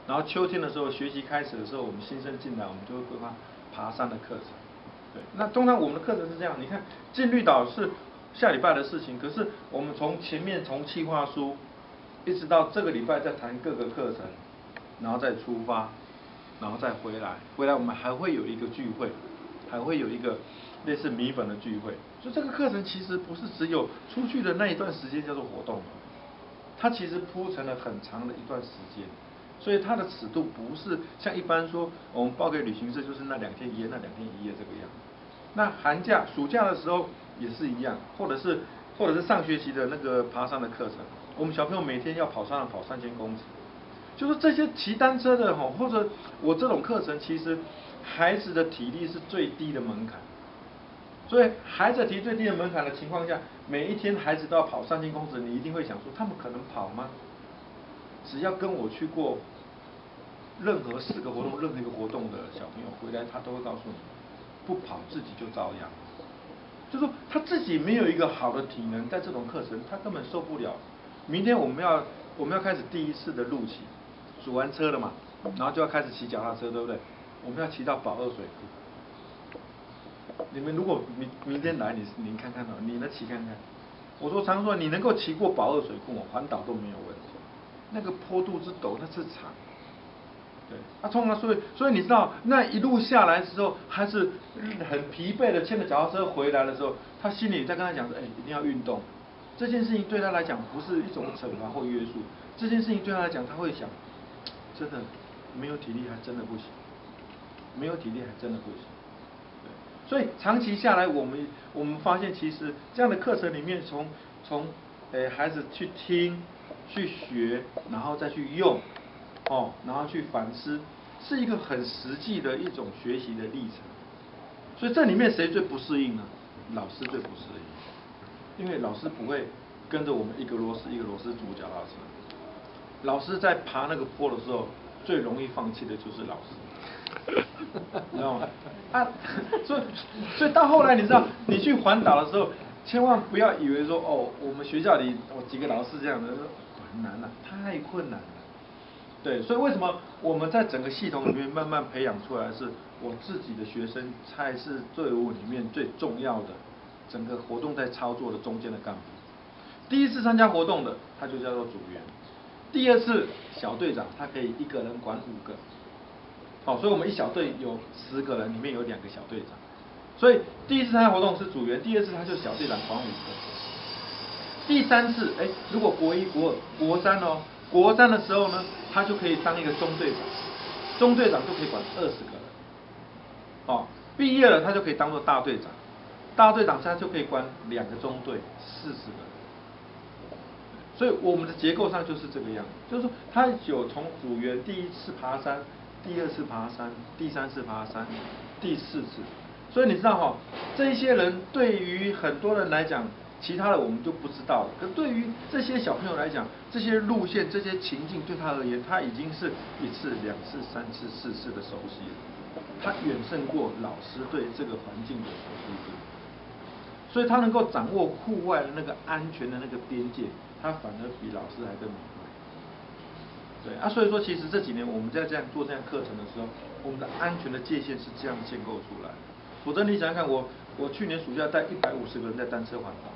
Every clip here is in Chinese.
然后秋天的时候，学习开始的时候，我们新生进来，我们就会规划爬山的课程。对，那通常我们的课程是这样，你看进绿岛是下礼拜的事情，可是我们从前面从企划书，一直到这个礼拜再谈各个课程，然后再出发，然后再回来，回来我们还会有一个聚会，还会有一个类似米粉的聚会。所以这个课程其实不是只有出去的那一段时间叫做活动，它其实铺成了很长的一段时间。所以它的尺度不是像一般说我们报给旅行社就是那2天1夜那2天1夜这个样。那寒假暑假的时候也是一样，或者是上学期的那个爬山的课程，我们小朋友每天要跑3000公尺。就是这些骑单车的或者我这种课程，其实孩子的体力是最低的门槛。所以孩子体力最低的门槛的情况下，每一天孩子都要跑3000公尺，你一定会想说，他们可能跑吗？只要跟我去过任何4个活动、任何一个活动的小朋友回来，他都会告诉你，不跑自己就遭殃。就说他自己没有一个好的体能，在这种课程他根本受不了。明天我们要开始第1次的路骑，数完车了嘛，然后就要开始骑脚踏车，对不对？我们要骑到宝二水库。你们如果明天来，你看看你能骑看看。我常说你能够骑过宝二水库，环岛都没有问题。那个坡度之陡，那是长。对，通常所以你知道，那一路下来之后，还是很疲惫的，牵着脚踏车回来的时候，他心里在跟他讲说，一定要运动。这件事情对他来讲不是一种惩罚或约束，这件事情对他来讲，他会想，真的没有体力还真的不行，没有体力还真的不行。对，所以长期下来，我们发现，其实这样的课程里面，从孩子去听、去学，然后再去用。然后去反思，是一个很实际的一种学习的历程。所以这里面谁最不适应呢？老师最不适应，因为老师不会跟着我们一个螺丝一个螺丝组脚踏车。老师在爬那个坡的时候，最容易放弃的就是老师，你知道吗？所以到后来，你知道，你去环岛的时候，千万不要以为说我们学校里几个老师这样的，很难了，太困难了。对，所以为什么我们在整个系统里面慢慢培养出来，是我自己的学生才是队伍里面最重要的，整个活动在操作的中间的干部。第1次参加活动的，他就叫做组员；第2次小队长，他可以1个人管5个。所以我们一小队有10个人，里面有2个小队长。所以第1次参加活动是组员，第2次他就小队长管5个。第3次，如果国1、国2、国3国3的时候呢，他就可以当一个中队长，中队长就可以管20个人。毕业了他就可以当做大队长，大队长他就可以管2个中队，40个人。所以我们的结构上就是这个样子，就是说他有从组员第1次爬山，第2次爬山，第3次爬山，第4次。所以你知道这一些人对于很多人来讲，其他的我们就不知道了。可对于这些小朋友来讲，这些路线、这些情境对他而言，他已经是1次、2次、3次、4次的熟悉了。他远胜过老师对这个环境的熟悉度，所以他能够掌握户外的那个安全的那个边界，他反而比老师还更敏锐。对所以说其实这几年我们在这样做这样课程的时候，我们的安全的界限是这样建构出来的。否则你想想看，我去年暑假带150个人在单车环岛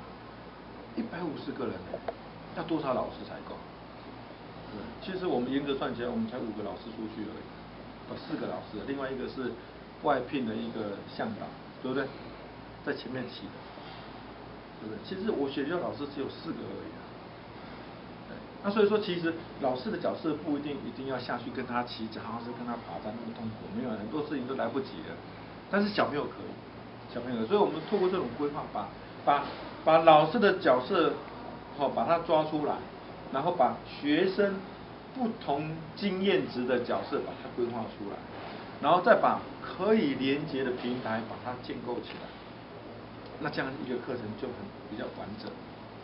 ，150个人要多少老师才够？对，其实我们严格算起来，我们才5个老师出去而已，4个老师，另外1个是外聘的一个向导，对不对？在前面骑的，对不对？其实我学校老师只有4个而已。那所以说，其实老师的角色不一定要下去跟他骑脚踏车、跟他爬山那么痛苦，没有，很多事情都来不及了。但是小朋友可以，小朋友，所以我们透过这种规划，把老师的角色，把它抓出来，然后把学生不同经验值的角色把它规划出来，然后再把可以连接的平台把它建构起来，那这样一个课程就比较完整。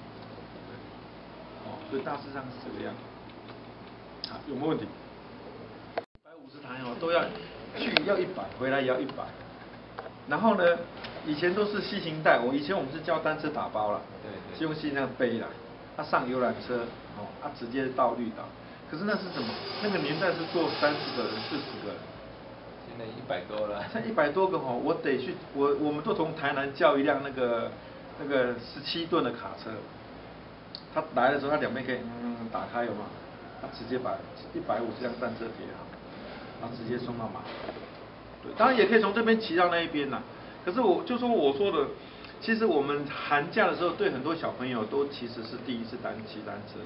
所以大致上是这个样子。有没有问题？150台都要去要100，回来也要100。然后呢，以前都是细型带，以前我们是教单车打包了，是用细型带背了，上游览车，直接到绿岛。 可是那是什么？那个年代是坐30个人、40个人。 现在100多了。 才100多个我得去，我们都从台南叫一辆那个17吨的卡车，他来的时候，他两边可以打开有吗？他直接把150辆战车叠好，然后直接送到马路。对，当然也可以从这边骑到那一边呐。可是我说的，其实我们寒假的时候，对很多小朋友都其实是第一次骑单车。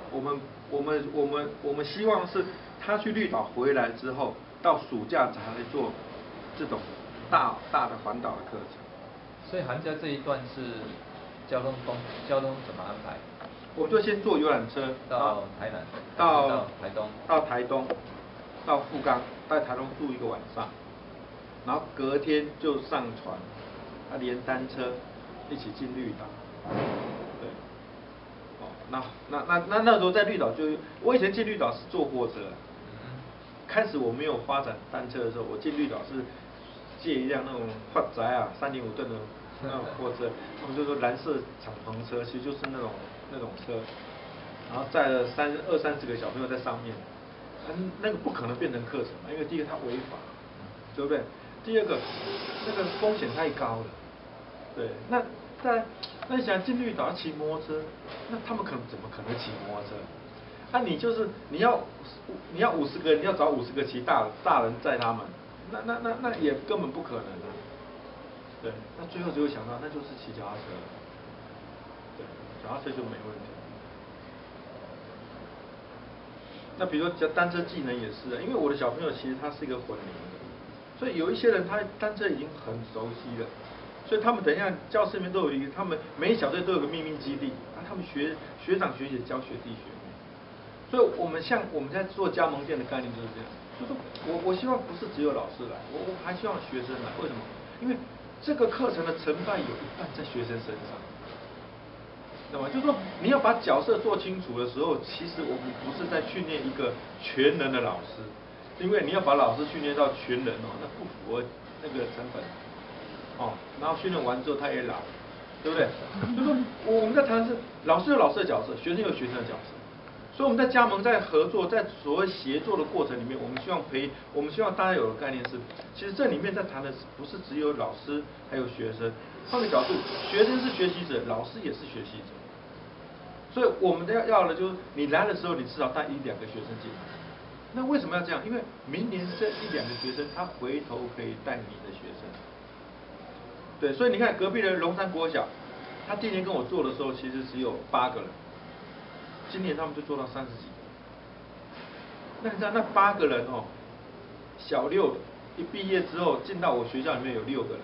我们希望是他去绿岛回来之后，到暑假才来做这种大的环岛的课程。 所以寒假这一段是交通怎么安排？ 我就先坐游览车到台南， 到台东， 到富冈，在台东住1个晚上，然后隔天就上船，连单车一起进绿岛。对，那时候在绿岛我以前进绿岛是坐货车。开始我没有发展单车的时候，我进绿岛是借一辆那种发宅啊3.5吨的那种货车，他们就说蓝色敞篷车，其实就是那种车，然后载了20-30个小朋友在上面，那个不可能变成课程嘛，因为第一个它违法，对不对？第二个那个风险太高了，对，那你想进绿岛要骑摩托车，那他们怎么可能骑摩托车？你要50个人，你要找50个骑大人载他们，那也根本不可能啊。对，那最后就会想到，那就是骑脚踏车。对，脚踏车就没问题。那比如说单车技能也是啊，因为我的小朋友其实他是一个混龄的，所以有一些人他单车已经很熟悉了，所以他们等一下教室里面都有他们每一小队都有个秘密基地，他们学长学姐教学弟学妹。所以我们在做加盟店的概念就是这样，就是我希望不是只有老师来，我还希望学生来。为什么？因为这个课程的成败有一半在学生身上，那么就是说你要把角色做清楚的时候，其实我们不是在训练一个全能的老师，因为你要把老师训练到全能那不符合那个成本然后训练完之后他也老，对不对？就是说我们在谈的是老师有老师的角色，学生有学生的角色。所以我们在加盟、在合作、在所谓协作的过程里面，我们希望大家有的概念是，其实这里面在谈的不是只有老师还有学生，换个角度，学生是学习者，老师也是学习者。所以我们要的就是你来的时候，你至少带1-2个学生进来。那为什么要这样？因为明年这1-2个学生，他回头可以带你的学生。对，所以你看隔壁的龙山国小，他第一年跟我做的时候，其实只有8个人。今年他们就做到30几个，那你知道那8个人小6的一毕业之后进到我学校里面有6个人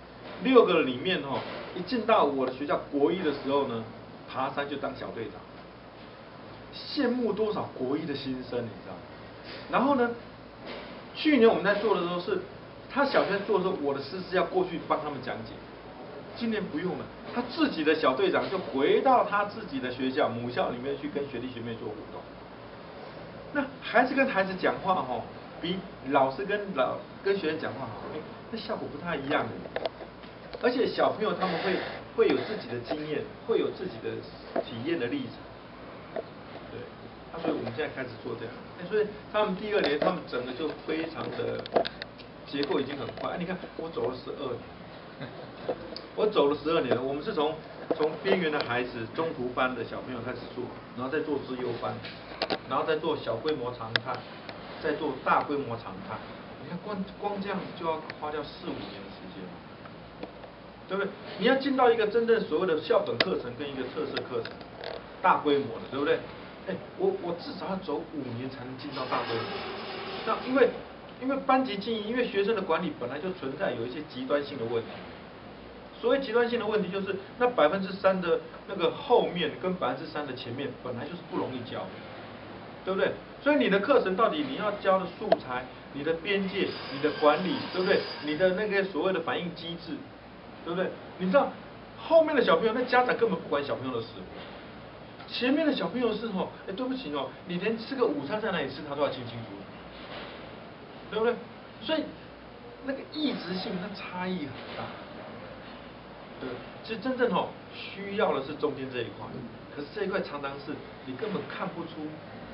，6个人里面一进到我的学校国1的时候呢，爬山就当小队长，羡慕多少国1的新生你知道吗？然后呢，去年我们在做的时候是，他小学做的时候，我的师资要过去帮他们讲解。今年不用了，他自己的小队长就回到他自己的学校母校里面去跟学弟学妹做互动。那孩子跟孩子讲话比老师跟学生讲话那效果不太一样。而且小朋友他们会有自己的经验，会有自己的体验的历程。对，所以我们现在开始做这样。所以他们第2年，他们整个就非常的结构已经很快。你看我走了12年。我走了12年了，我们是从边缘的孩子、中途班的小朋友开始做，然后再做资优班，然后再做小规模常态，再做大规模常态。你看光这样子就要花掉4-5年的时间，对不对？你要进到一个真正所谓的校本课程跟一个特色课程，大规模的，对不对？我至少要走5年才能进到大规模。那因为班级经营，因为学生的管理本来就存在有一些极端性的问题。所谓极端性的问题，就是那3%的那个后面跟3%的前面本来就是不容易教，对不对？所以你的课程到底你要教的素材、你的边界、你的管理，对不对？你的那个所谓的反应机制，对不对？你知道后面的小朋友，那家长根本不管小朋友的事，前面的小朋友是对不起你连吃个午餐在哪里吃他都要清清楚楚，对不对？所以那个异质性它差异很大。对，其实真正需要的是中间这一块，可是这一块常常是你根本看不出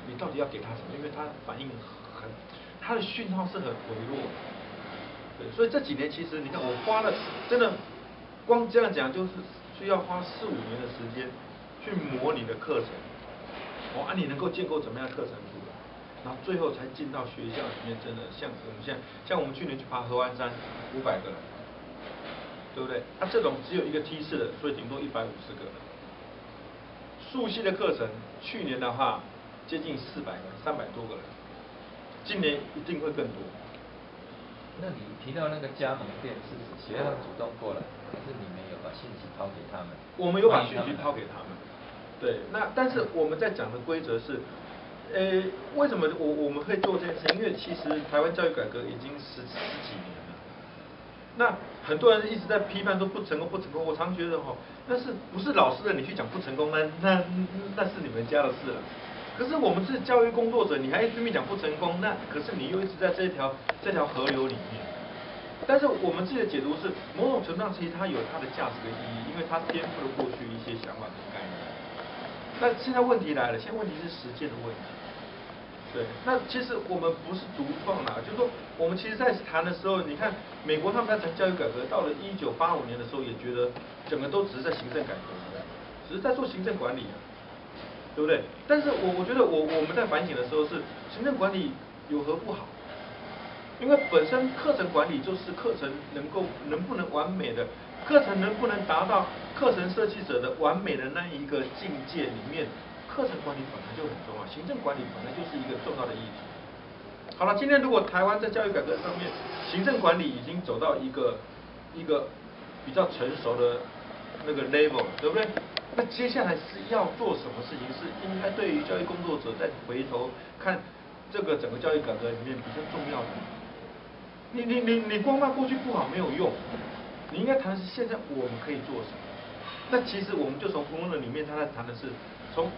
你到底要给他什么？因为他反应很，他的讯号是很微弱的。对，所以这几年其实你看，我花了真的光这样讲就是需要花4、5年的时间去模拟的课程，你能够建构怎么样的课程出来，然后最后才进到学校里面，真的像我们现在，像我们去年去爬合欢山，500个人，对不对？这种只有一个梯次的，所以顶多150个人。树系的课程，去年的话接近400个人，300多个人，今年一定会更多。 那你提到那个加盟店，是指学校主动过来，还是你们有把信息抛给他们？ 我们有把讯息抛给他们。对，那但是我们在讲的规则是，为什么我们会做这件事？因为其实台湾教育改革已经十几年了。那很多人一直在批判说不成功不成功，我常觉得那是不是老师的你去讲不成功，那是你们家的事了。可是我们是教育工作者，你还拼命讲不成功，那可是你又一直在这条河流里面。但是我们自己的解读是，某种程度上其实它有它的价值跟意义，因为它颠覆了过去一些想法跟概念。那现在问题来了，现在问题是实践的问题。对，那其实我们不是独创啦，就是说我们其实在谈的时候，你看美国他们在谈教育改革，到了1985年的时候，也觉得整个都只是在行政改革，只是在做行政管理啊。对不对？但是我觉得我们在反省的时候是行政管理有何不好？因为本身课程管理就是课程能不能完美的，课程能不能达到课程设计者的完美的那一个境界里面，课程管理本来就很重要，行政管理本来就是一个重要的议题。好了，今天如果台湾在教育改革上面，行政管理已经走到一个比较成熟的那个 level， 对不对？那接下来是要做什么事情？是应该对于教育工作者再回头看这个整个教育改革里面比较重要的。你光骂过去不好没有用，你应该谈的是现在我们可以做什么。那其实我们就从福伦的里面，他在谈的是从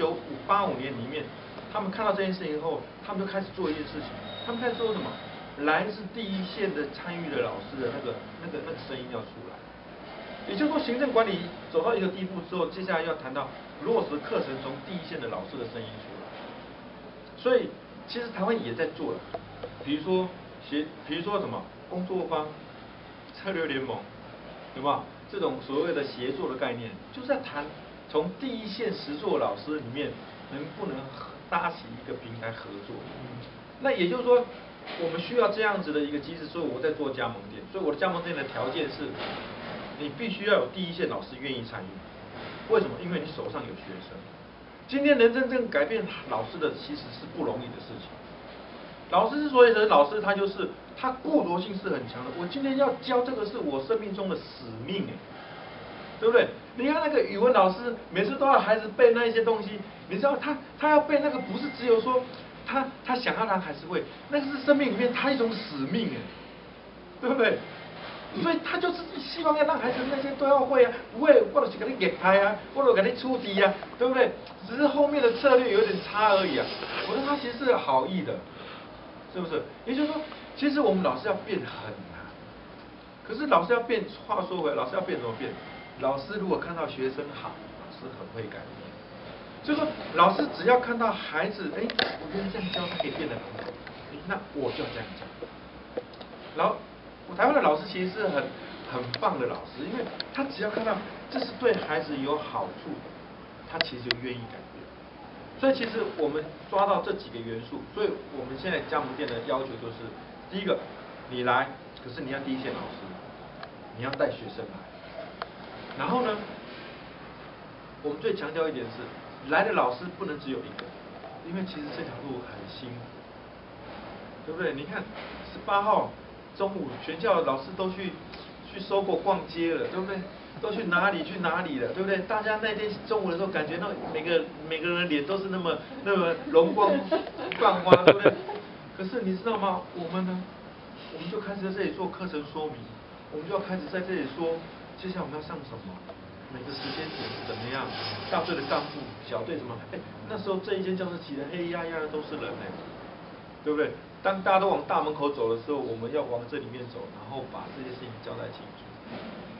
1985年里面，他们看到这件事情以后，他们就开始做一件事情，他们开始做什么？来自第一线的参与的老师的那个声音要出来。也就是说，行政管理走到一个地步之后，接下来要谈到落实课程从第一线的老师的声音出来。所以，其实台湾也在做了，比如说什么工作坊、策略联盟，对吧？这种所谓的协作的概念，就是在谈从第一线实作老师里面能不能搭起一个平台合作。那也就是说，我们需要这样子的一个机制，所以我在做加盟店。所以我的加盟店的条件是，你必须要有第一线老师愿意参与。为什么？因为你手上有学生。今天能真正改变老师的，其实是不容易的事情。老师之所以是老师，他就是他固着性是很强的。我今天要教这个是我生命中的使命，对不对？你看那个语文老师，每次都要孩子背那一些东西，你知道他要背那个不是只有说他想要让孩子会，那个是生命里面他一种使命，对不对？所以他就是希望要让孩子那些都要会啊，不会我就是给你给拍啊，我就给你出题啊，对不对？只是后面的策略有点差而已啊。我说他其实是好意的，是不是？也就是说，其实我们老师要变很难。可是老师要变，话说回来，老师要变怎么变？老师如果看到学生好，老师很会改变。就是说，老师只要看到孩子，我觉得这样教他可以变得很好，那我就要这样教。然后。台湾的老师其实是很棒的老师，因为他只要看到这是对孩子有好处的，他其实就愿意改变。所以其实我们抓到这几个元素，所以我们现在加盟店的要求就是：第一个，你来，可是你要第一线老师，你要带学生来。然后呢，我们最强调一点是，来的老师不能只有一个，因为其实这条路很辛苦，对不对？你看18号。中午全校的老师都去收购逛街了，对不对？都去哪里了，对不对？大家那天中午的时候，感觉到每个人的脸都是那么容光焕发，对不对？可是你知道吗？我们呢，我们就开始在这里做课程说明，我们就要开始在这里说，接下来我们要上什么，每个时间点是怎么样，大队的干部、小队什么，那时候这一间教室挤得黑压压的都是人对不对？当大家都往大门口走的时候，我们要往这里面走，然后把这些事情交代清楚。